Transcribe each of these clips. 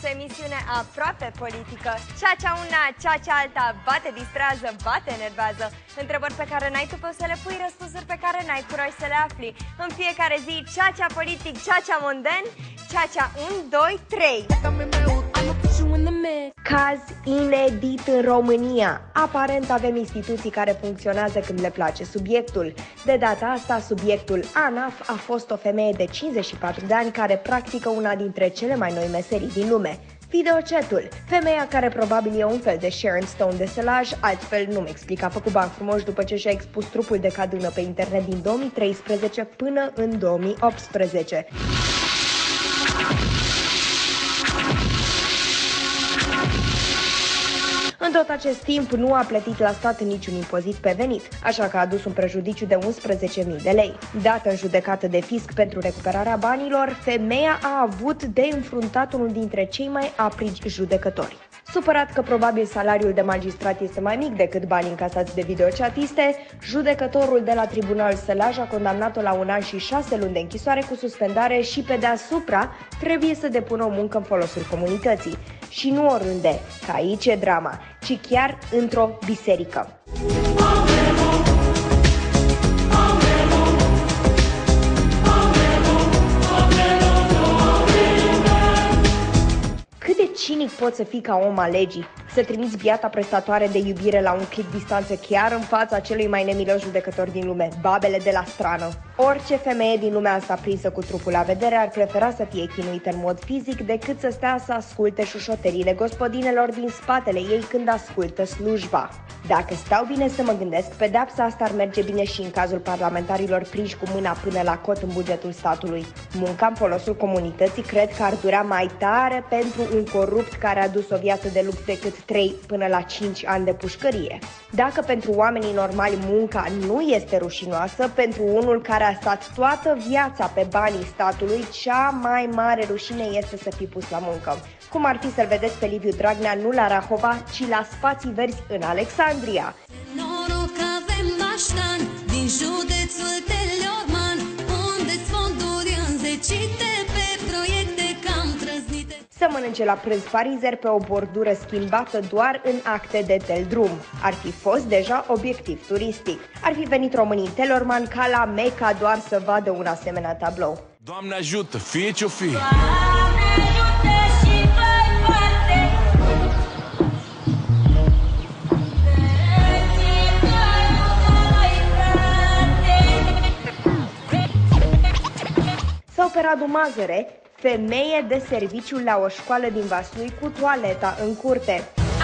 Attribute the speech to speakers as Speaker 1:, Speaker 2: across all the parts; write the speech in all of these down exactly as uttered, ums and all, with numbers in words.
Speaker 1: emisiune aproape politică. Ceacea una, ceacea alta, bate, distrează, bate, enervează. Întrebări pe care n-ai tu pe să le pui, răspunsuri pe care n-ai curaj să le afli. În fiecare zi, ceacea politic, ceacea monden, ceacea unu, doi, trei. Caz inedit în România. Aparent avem instituții care funcționează când le place subiectul. De data asta, subiectul ANAF a fost o femeie de cincizeci și patru de ani care practică una dintre cele mai noi meserii din lume: videochatul. Femeia care probabil e un fel de Sharon Stone de sălaj, altfel nu-mi explic, a făcut bani frumoși după ce și-a expus trupul de cadână pe internet din două mii treisprezece până în două mii optsprezece. În tot acest timp nu a plătit la stat niciun impozit pe venit, așa că a adus un prejudiciu de unsprezece mii de lei. Dată în judecată de fisc pentru recuperarea banilor, femeia a avut de înfruntat unul dintre cei mai aprigi judecători. Supărat că probabil salariul de magistrat este mai mic decât banii încasați de videochatiste, judecătorul de la Tribunal Sălaj a condamnat-o la un an și șase luni de închisoare cu suspendare și pe deasupra trebuie să depună o muncă în folosul comunității. Și nu oriunde, că aici e drama, ci chiar într-o biserică. Cât de cinic poți să fii ca om al legii? Să trimiți biata prestatoare de iubire la un clic distanță chiar în fața celui mai nemilos judecător din lume, babele de la strană. Orice femeie din lumea asta prinsă cu trupul la vedere ar prefera să fie chinuită în mod fizic decât să stea să asculte șușoteriile gospodinelor din spatele ei când ascultă slujba. Dacă stau bine să mă gândesc, pedeapsa asta ar merge bine și în cazul parlamentarilor prinși cu mâna până la cot în bugetul statului. Munca în folosul comunității cred că ar dura mai tare pentru un corupt care a dus o viață de lux decât trei până la cinci ani de pușcărie. Dacă pentru oamenii normali munca nu este rușinoasă, pentru unul care a stat toată viața pe banii statului, cea mai mare rușine este să fii pus la muncă. Cum ar fi să-l vedeți pe Liviu Dragnea nu la Rahova, ci la Spații Verzi în Alexandria.
Speaker 2: Noroc avem Baștan din județul Teleorman, unde-s fonduri înzecite pe proiecte cam trăznite.
Speaker 1: Să mănânce la prânz parizer pe o bordură schimbată doar în acte de tel-drum. Ar fi fost deja obiectiv turistic. Ar fi venit românii în Teleorman ca la Meca doar să vadă un asemenea tablou.
Speaker 3: Doamne ajută, fie ce-o fi!
Speaker 1: Sau pe Radu Mazăre, femeie de serviciu la o școală din Vaslui cu toaleta în curte.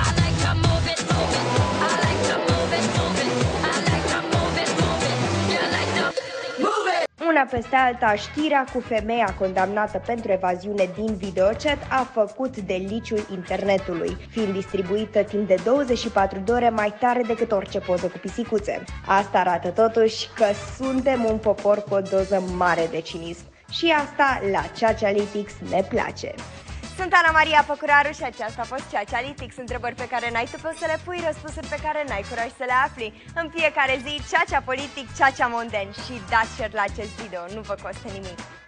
Speaker 1: Una peste alta, știrea cu femeia condamnată pentru evaziune din videochat a făcut deliciul internetului, fiind distribuită timp de douăzeci și patru de ore mai tare decât orice poză cu pisicuțe. Asta arată totuși că suntem un popor cu o doză mare de cinism. Și asta la Ceacealitics ne place. Sunt Ana Maria Păcuraru și aceasta a fost Ceacealitics, întrebări pe care n-ai tu pe să le pui, răspunsuri pe care n-ai curaj să le afli. În fiecare zi, ceacea politic, ceacea monden. Și dați share la acest video, nu vă costă nimic.